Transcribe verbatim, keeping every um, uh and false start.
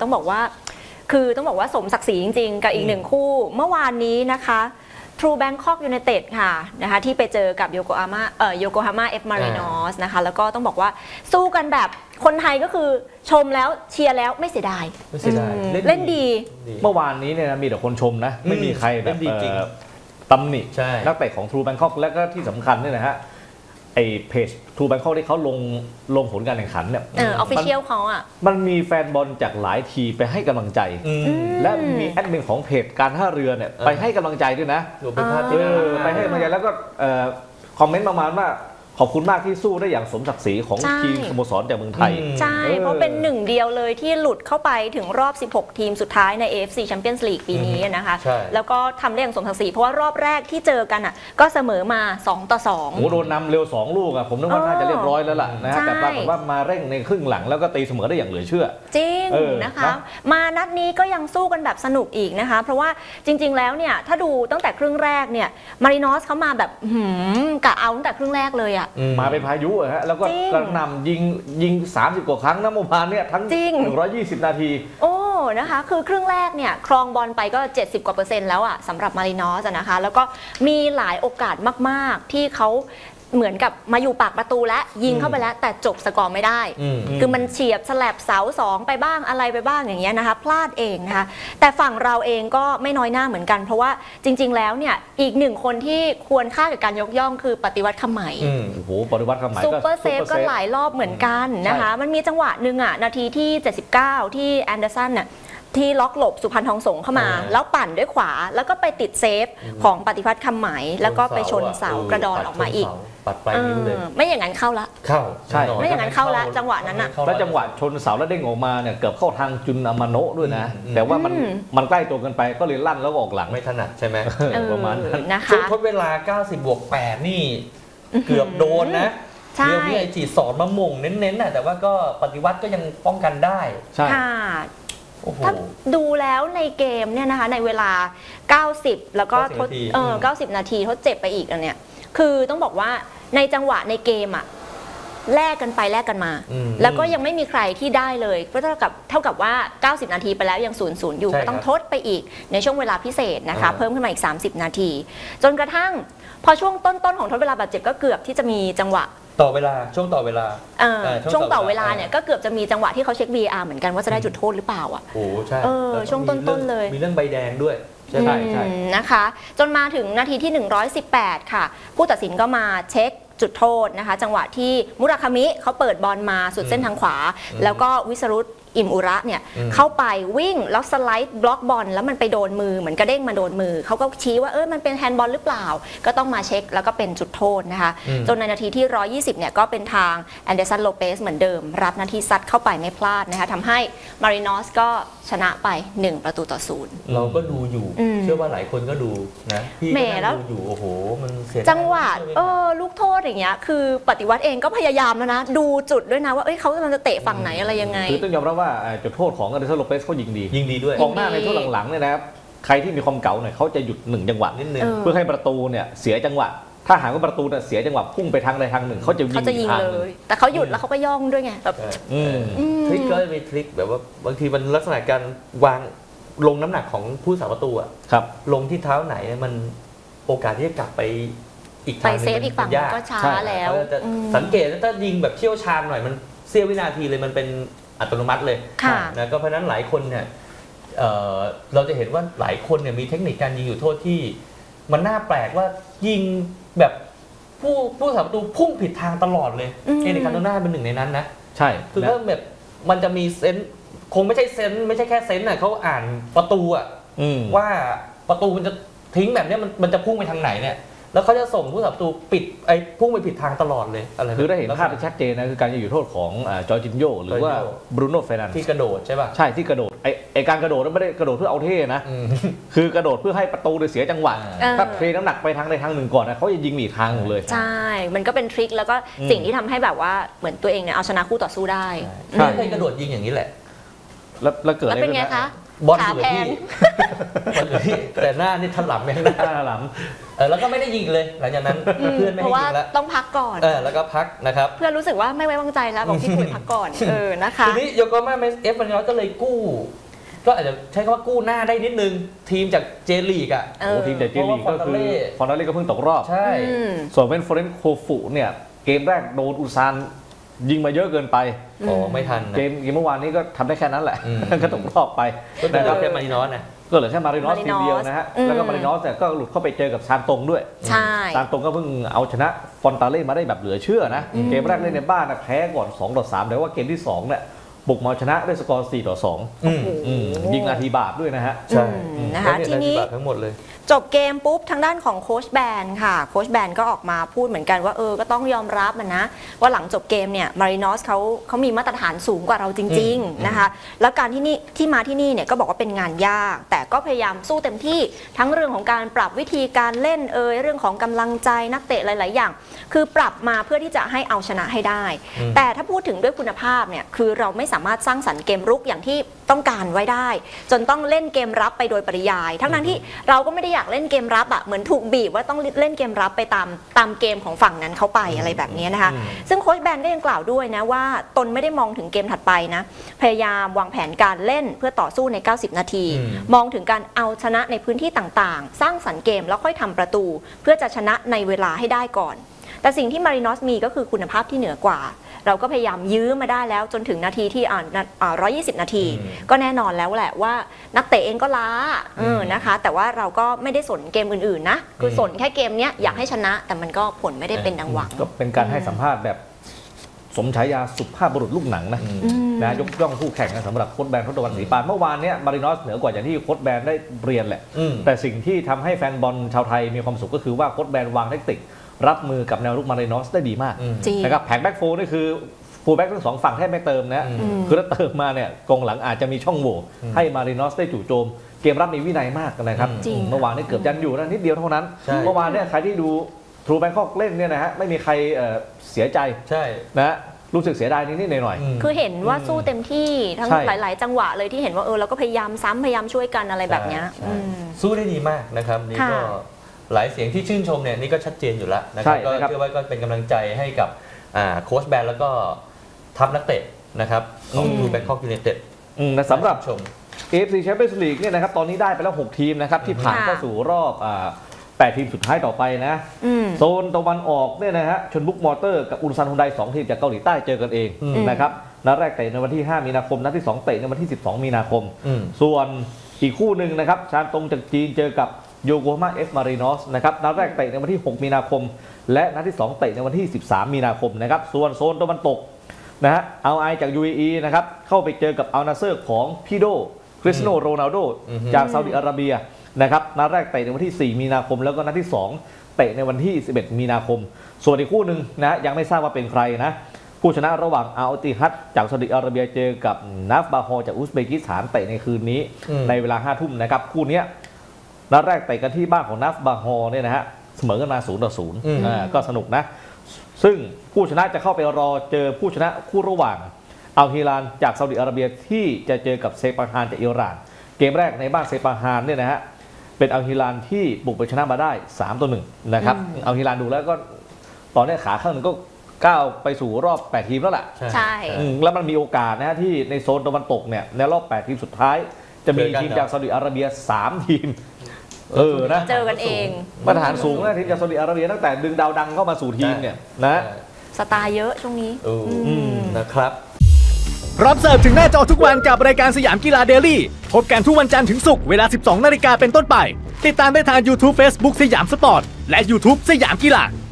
ต้องบอกว่าคือต้องบอกว่าสมศักดิ์ศรีจริงๆกับอีกหนึ่งคู่เมื่อวานนี้นะคะ True Bangkok United ค่ะนะคะที่ไปเจอกับโยโกฮาม่าเอ่อโยโกฮาม่าเอฟมารินอสนะคะแล้วก็ต้องบอกว่าสู้กันแบบคนไทยก็คือชมแล้วเชียร์แล้วไม่เสียดายไม่เสียดายเล่นดีเมื่อวานนี้เนี่ยมีแต่คนชมนะไม่มีใครแบบตำหนินักเตะของ True Bangkok และก็ที่สำคัญเนี่ยนะฮะไอเพจ True Bangkok ที่เขาลงลงผลการแข่งขันเนี่ยเออออฟฟิเชียลเขาอ่ะมันมีแฟนบอลจากหลายทีไปให้กำลังใจและมีแอดมินของเพจการท่าเรือเนี่ยไปให้กำลังใจด้วยนะไปให้กำลังใจแล้วก็คอมเมนต์ประมาณว่าขอบคุณมากที่สู้ได้อย่างสมศักดิ์ศรีของทีมสโมสรจากเมืองไทยใช่เพราะเป็นหนึ่งเดียวเลยที่หลุดเข้าไปถึงรอบสิบหกทีมสุดท้ายใน เอ เอฟ ซี Champions League ปีนี้นะคะแล้วก็ทำได้อย่างสมศักดิ์ศรีเพราะว่ารอบแรกที่เจอกันอ่ะก็เสมอมาสองต่อสองโอ้โดนนำเร็วสองลูกอ่ะผมนึกว่าน่าจะเรียบร้อยแล้วล่ะนะฮะแต่ปรากฏว่ามาเร่งในครึ่งหลังแล้วก็ตีเสมอได้อย่างเหลือเชื่อจริงนะคะมานัดนี้ก็ยังสู้กันแบบสนุกอีกนะคะเพราะว่าจริงๆแล้วเนี่ยถ้าดูตั้งแต่ครึ่งแรกเนี่ยมารินอสเขามาแบบกะเอาตั้งแต่ครึ่งแรกเลยอ่ะมาเป็นพายุฮะแล้วก็กระหน่ำยิงยิงสามสิบกว่าครั้งนะเมื่อวานเนี่ยทั้งหนึ่งร้อยยี่สิบนาทีโอ้นะคะคือครึ่งแรกเนี่ยครองบอลไปก็เจ็ดสิบกว่าเปอร์เซ็นต์แล้วอ่ะสำหรับมารินอสนะคะแล้วก็มีหลายโอกาสมากๆที่เขาเหมือนกับมาอยู่ปากประตูและยิงเข้าไปแล้วแต่จบสกอร์ไม่ได้คือมันเฉียบสลับเสาสองไปบ้างอะไรไปบ้างอย่างเงี้ยนะคะพลาดเองนะคะแต่ฝั่งเราเองก็ไม่น้อยหน้าเหมือนกันเพราะว่าจริงๆแล้วเนี่ยอีกหนึ่งคนที่ควรค่ากับการยกย่องคือปฏิวัติคำไหมโอ้โหปฏิวัติคำไหมซูเปอร์เซฟก็หลายรอบเหมือนกันนะคะมันมีจังหวะหนึ่งอ่ะนาทีที่เจ็ดสิบเก้าที่แอนเดอร์สันน่ะที่ล็อกหลบสุพรรณทองสงเข้ามาแล้วปั่นด้วยขวาแล้วก็ไปติดเซฟของปฏิพัฒน์คำไหมแล้วก็ไปชนเสากระดอนออกมาอีกปัดปลายนิ้วเลยไม่อย่างนั้นเข้าละเข้าใช่ไม่อย่างนั้นเข้าละจังหวะนั้นอะแล้วจังหวะชนเสาแล้วเด้งออกมาเนี่ยเกือบเข้าทางจุนอามาโนะด้วยนะแต่ว่ามันมันใกล้ตัวกันไปก็เลยลั่นแล้วออกหลังไม่ถนัดใช่ไหมประมาณนั้นนะคะช่วงทดเวลาเก้าสิบบวกแปดนี่เกือบโดนนะเดี๋ยวพี่ไอจีสอนมาหม่งเน้นๆน่ะแต่ว่าก็ปฏิวัติก็ยังป้องกันได้ใช่ถ้าดูแล้วในเกมเนี่ยนะคะในเวลาเก้าสิบแล้วก็ทดเออเก้าสิบนาทีทดเจ็บไปอีกอันเนี้ยคือต้องบอกว่าในจังหวะในเกมอะแลกกันไปแลกกันมาแล้วก็ยังไม่มีใครที่ได้เลยก็เท่ากับเท่ากับว่าเก้าสิบนาทีไปแล้วยังศูนย์ศูนย์อยู่ก็ต้องทดไปอีกในช่วงเวลาพิเศษนะคะเพิ่มขึ้นมาอีกสามสิบนาทีจนกระทั่งพอช่วงต้นๆของทดเวลาบาดเจ็บก็เกือบที่จะมีจังหวะต่อเวลาช่วงต่อเวลาช่วงต่อเวลาเนี่ยก็เกือบจะมีจังหวะที่เขาเช็ค วี อาร์ เหมือนกันว่าจะได้จุดโทษหรือเปล่าอ่ะโอ้ใช่เออช่วงต้นๆเลยมีเรื่องใบแดงด้วยใช่ใช่นะคะจนมาถึงนาทีที่หนึ่งร้อยสิบแปดค่ะผู้ตัดสินก็มาเช็คจุดโทษนะคะจังหวะที่มุราคามิเขาเปิดบอลมาสุดเส้นทางขวาแล้วก็วิสรุตอิมอุระเนี่ยเข้าไปวิ่งแล้วสไลด์บล็อกบอลแล้วมันไปโดนมือเหมือนกระเด้งมาโดนมือเขาก็ชี้ว่าเออมันเป็นแฮนด์บอลหรือเปล่าก็ต้องมาเช็คแล้วก็เป็นจุดโทษนะคะจนในนาทีที่หนึ่งร้อยยี่สิบเนี่ยก็เป็นทางแอนเดอร์สันโลเปสเหมือนเดิมรับนาทีซัดเข้าไปไม่พลาดนะคะทำให้มารินอสก็ชนะไปหนึ่งประตูต่อศูนย์เราก็ดูอยู่เชื่อว่าหลายคนก็ดูนะพี่ก็ดูอยู่โอ้โหมันเสียจังหวะเออลูกโทษอย่างเงี้ยคือปฏิวัติเองก็พยายามแล้วนะดูจุดด้วยนะว่าเอ้ยเขากำลังจะเตะฝั่งไหนอะไรยังไงคือต้องยอมรับว่าจุดโทษของอเดรซันโลเปสเขายิงดียิงดีด้วยกองหน้าในช่วงหลังๆเนี่ยนะครับใครที่มีความเก๋าหน่อยเขาจะหยุดหนึ่งจังหวะนิดนึงเพื่อให้ประตูเนี่ยเสียจังหวะถ้าหากว่าประตูเนี่ยเสียจังหวะพุ่งไปทางใดทางหนึ่งเขาจะยิงยิงเลยแต่เขาหยุดแล้วเขาก็ย่องด้วยไงแบบทริคก็มีทริคแบบว่าบางทีมันลักษณะการวางลงน้ำหนักของผู้สาประตูอ่ะลงที่เท้าไหนมันโอกาสที่จะกลับไปอีกทางนึงมันยากก็ช้าแล้วสังเกตถ้ายิงแบบเชี่ยวชาญหน่อยมันเสี้ยววินาทีเลยมันเป็นอัตโนมัติเลยนะก็เพราะนั้นหลายคนเนี่ย เ, เราจะเห็นว่าหลายคนเนี่ยมีเทคนิคการยิงอยู่โทษที่มันน่าแปลกว่ายิงแบบผู้ผู้สาประตูพุ่งผิดทางตลอดเลยเอริก คันโตนาเป็นหนึ่งในนั้นนะใช่คือว่าแบบมันจะมีเซนส์คงไม่ใช่เซนส์ไม่ใช่แค่เซนส์น่ะเขาอ่านประตูอะว่าประตูมันจะทิ้งแบบนี้มันมันจะพุ่งไปทางไหนเนี่ยแล้วเขาจะส่งผู้สับตูปิดไอ้พุ่งไปผิดทางตลอดเลยอะไรคือได้เห็นภาพชัดเจนนะคือการยิงจุดโทษของจอร์จินโญ่หรือว่าบรูโน่เฟร์นันเดสที่กระโดดใช่ป่ะใช่ที่กระโดดไอ้ไอ้การกระโดดนั้นไม่ได้กระโดดเพื่อเอาเท่นะคือกระโดดเพื่อให้ประตูเสียจังหวะถ้าเทน้ำหนักไปทางใดทางหนึ่งก่อนนะเขาจะยิงหนีทางเลยใช่มันก็เป็นทริคแล้วก็สิ่งที่ทำให้แบบว่าเหมือนตัวเองเนี่ยเอาชนะคู่ต่อสู้ได้ใช่ให้กระโดดยิงอย่างนี้แหละแล้วแล้วเกิดอะไรขึ้นนะบอลอยู่ที่บอลอยู่ที่แต่หน้านี่ถล่มไปข้างหน้าหลังเออแล้วก็ไม่ได้ยิงเลยหลังจากนั้นเพื่อนไม่ให้ยิงแล้วต้องพักก่อนเออแล้วก็พักนะครับเพื่อนรู้สึกว่าไม่ไว้วางใจแล้วบอกพี่ปุ๋ยพักก่อนเออนะคะทีนี้โยโกมาเอฟมันก็เลยกู้ก็อาจจะใช้คำว่ากู้หน้าได้นิดนึงทีมจากเจลีกอ่ะโอ้ทีมจากเจลีกก็คือฟอนตาเล่ก็เพิ่งตกรอบใช่ส่วนเป็นฟอเรนโคฟุเนี่ยเกมแรกโดนอุซานยิงมาเยอะเกินไปโอ้ไม่ทันเกมเมื่อวานนี้ก็ทำได้แค่นั้นแหละก็ตกรอบไปก็เหลือแค่มารินอสนะก็เหลือแค่มารินอสทีมเดียวนะฮะแล้วก็มารินอสแต่ก็หลุดเข้าไปเจอกับซานตงด้วยใช่ซานตงก็เพิ่งเอาชนะฟอนตาเล่มาได้แบบเหลือเชื่อนะเกมแรกเล่นในบ้านแพ้ก่อนสองต่อสามแต่ว่าเกมที่สองเนี่ยบุกมาชนะด้วยสกอร์สี่ต่อสองยิงนาทีบาปด้วยนะฮะใช่นะคะทีนี้ทั้งหมดเลยจบเกมปุ๊บทางด้านของโค้ชแบนค่ะโค้ชแบนก็ออกมาพูดเหมือนกันว่าเออก็ต้องยอมรับมันนะว่าหลังจบเกมเนี่ยมารินอสเขาเขามีมาตรฐานสูงกว่าเราจริงๆนะคะแล้วการที่นี่ที่มาที่นี่เนี่ยก็บอกว่าเป็นงานยากแต่ก็พยายามสู้เต็มที่ทั้งเรื่องของการปรับวิธีการเล่นเอยเรื่องของกำลังใจนักเตะหลายๆอย่างคือปรับมาเพื่อที่จะให้เอาชนะให้ได้แต่ถ้าพูดถึงด้วยคุณภาพเนี่ยคือเราไม่สามารถสร้างสรรค์เกมรุกอย่างที่ต้องการไว้ได้จนต้องเล่นเกมรับไปโดยปริยายทั้งนั้นที่เราก็ไม่ได้อยากเล่นเกมรับอะเหมือนถูกบีบว่าต้องเล่นเกมรับไปตามตามเกมของฝั่งนั้นเขาไปอะไรแบบนี้นะคะซึ่งโค้ชแบนก็ยังกล่าวด้วยนะว่าตนไม่ได้มองถึงเกมถัดไปนะพยายามวางแผนการเล่นเพื่อต่อสู้ในเก้าสิบนาทีมองถึงการเอาชนะในพื้นที่ต่างๆสร้างสรรค์เกมแล้วค่อยทำประตูเพื่อจะชนะในเวลาให้ได้ก่อนแต่สิ่งที่มารินอสมีก็คือคุณภาพที่เหนือกว่าเราก็พยายามยื้อมาได้แล้วจนถึงนาทีที่อ่าร้อยยี่สิบนาทีก็แน่นอนแล้วแหละว่านักเตะเองก็ล้าเออนะคะแต่ว่าเราก็ไม่ได้สนเกมอื่นๆนะคือสนแค่เกมนี้อยากให้ชนะแต่มันก็ผลไม่ได้เป็นดังหวังก็เป็นการให้สัมภาษณ์แบบสมฉายาสุภาพบุรุษลูกหนังนะนะยกย่องคู่แข่งนะสำหรับโค้ชแบนทศวรรณศรีปานเมื่อวานนี้มารินอสเหนือกว่าอย่างที่โค้ชแบนได้เรียนแหละแต่สิ่งที่ทำให้แฟนบอลชาวไทยมีความสุขก็คือว่าโค้ชแบนวางแทคติกรับมือกับแนวรุกมารินอสได้ดีมากนะครับแผงแบ็กโฟร์นี่คือฟูลแบ็กทั้งสองฝั่งแทบไม่เติมนะคือถ้าเติมมาเนี่ยกองหลังอาจจะมีช่องโหว่ให้มารินอสได้จู่โจมเกมรับมีวินัยมากนะครับเมื่อวานนี้เกือบยันอยู่นะนิดเดียวเท่านั้นเมื่อวานเนี่ยใครที่ดูทรูแบงคอกเล่นเนี่ยนะฮะไม่มีใครเสียใจใช่นะรู้สึกเสียดายนิดๆหน่อยๆคือเห็นว่าสู้เต็มที่ทั้งหลายๆจังหวะเลยที่เห็นว่าเออเราก็พยายามซ้ำพยายามช่วยกันอะไรแบบนี้สู้ได้ดีมากนะครับนี่ก็หลายเสียงที่ชื่นชมเนี่ยนี่ก็ชัดเจนอยู่แล้วนะครับก็เชื่อว่าก็เป็นกำลังใจให้กับโค้ชแบนแล้วก็ทัพนักเตะนะครับของดูแบงคอกยูไนเต็ดสำหรับชม เอ เอฟ ซี Champions League เนี่ยนะครับตอนนี้ได้ไปแล้วหกทีมนะครับที่ผ่านเข้าสู่รอบแปดทีมสุดท้ายต่อไปนะโซนตะวันออกเนี่ยนะฮะชนบุกมอเตอร์กับอุลซันฮุนไดสองทีมจากเกาหลีใต้เจอกันเองนะครับนัดแรกเตะในวันที่ห้ามีนาคมนัดที่สองเตะในวันที่สิบสองมีนาคมส่วนอีกคู่หนึ่งนะครับชานตงจากจีนเจอกับโยโกฮาม่าเอฟมารินอสนะครับนัดแรกเตะในวันที่หกมีนาคมและนัดที่สองเตะในวันที่สิบสามมีนาคมนะครับส่วนโซนตะวันตกนะฮะเอาไอจาก ยู เอ อี นะครับเข้าไปเจอกับอัลนาเซอร์ของพี่โดคริสเตียโนโรนัลโดจากซาอุดิอาระเบียนะครับนัดแรกเตะในวันที่สี่มีนาคมแล้วก็นัดที่สองเตะในวันที่สิบเอ็ดมีนาคมส่วนอีกคู่หนึ่งนะยังไม่ทราบว่าเป็นใครนะผู้ชนะระหว่างอัลติฮัดจากซาอุดิอาระเบียเจอกับนัฟบาฮอจากอุซเบกิสถานเตะในคืนนี้ในเวลาห้าทุ่มนะครับคู่นี้นัดแรกเตะกันที่บ้านของนัฟบาฮอเนี่ยนะฮะเสมอกันมาศูนย์ต่อศูนย์ก็สนุกนะซึ่งผู้ชนะจะเข้าไปรอเจอผู้ชนะคู่ระหว่างอัลฮิลาลจากซาอุดิอาระเบียที่จะเจอกับเซปาฮานจากอิหร่านเกมแรกในบ้านเซปาฮานเนี่ยนะฮะเป็นอัลฮิลาลที่บุกไปชนะมาได้สามต่อหนึ่งนะครับอัลฮิลาลดูแล้วก็ตอนนี้ขาข้างหนึ่งก็ก้าวไปสู่รอบแปดทีมแล้วล่ะใช่แล้วมันมีโอกาสนะฮะที่ในโซนตะวันตกเนี่ยในรอบแปดทีมสุดท้ายจะมีทีมจากซาอุดิอาระเบียสามทีมเออนะเจอกันเองมาตรฐานสูงนะทีมจากซาอุดิอาระเบียตั้งแต่ดึงดาวดังเข้ามาสู่ทีมเนี่ยนะสตาร์เยอะช่วงนี้นะครับรับเสิร์ฟถึงหน้าจอทุกวันกับรายการสยามกีฬาเดลี่พบกันทุกวันจันทร์ถึงศุกร์เวลา สิบสองนาฬิกาเป็นต้นไปติดตามได้ทาง YouTube Facebook สยามสปอร์ตและ YouTube สยามกีฬา